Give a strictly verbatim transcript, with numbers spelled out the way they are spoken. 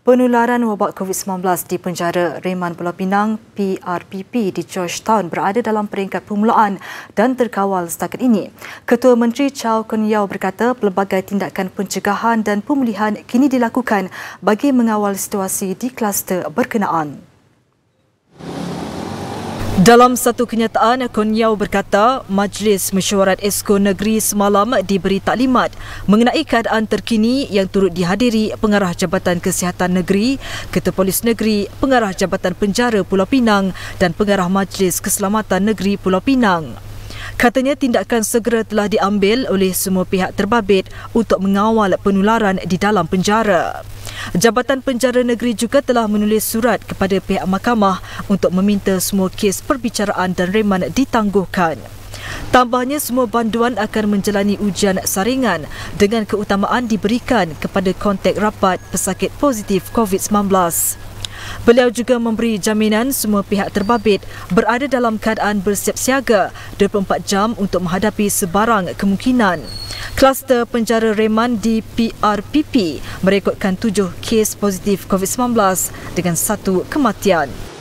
Penularan wabak COVID sembilan belas di penjara Reman Pulau Pinang P R P P di Georgetown berada dalam peringkat permulaan dan terkawal setakat ini. Ketua Menteri Chow Kun Yeow berkata pelbagai tindakan pencegahan dan pemulihan kini dilakukan bagi mengawal situasi di kluster berkenaan. Dalam satu kenyataan, Kun Yeow berkata Majlis Mesyuarat Esko Negeri semalam diberi taklimat mengenai keadaan terkini yang turut dihadiri Pengarah Jabatan Kesihatan Negeri, Ketua Polis Negeri, Pengarah Jabatan Penjara Pulau Pinang dan Pengarah Majlis Keselamatan Negeri Pulau Pinang. Katanya tindakan segera telah diambil oleh semua pihak terbabit untuk mengawal penularan di dalam penjara. Jabatan Penjara Negeri juga telah menulis surat kepada pihak mahkamah untuk meminta semua kes perbicaraan dan reman ditangguhkan. Tambahnya, semua banduan akan menjalani ujian saringan dengan keutamaan diberikan kepada kontak rapat pesakit positif COVID sembilan belas. Beliau juga memberi jaminan semua pihak terbabit berada dalam keadaan bersiap siaga dua puluh empat jam untuk menghadapi sebarang kemungkinan. Kluster penjara Reman di P R P P merekodkan tujuh kes positif COVID sembilan belas dengan satu kematian.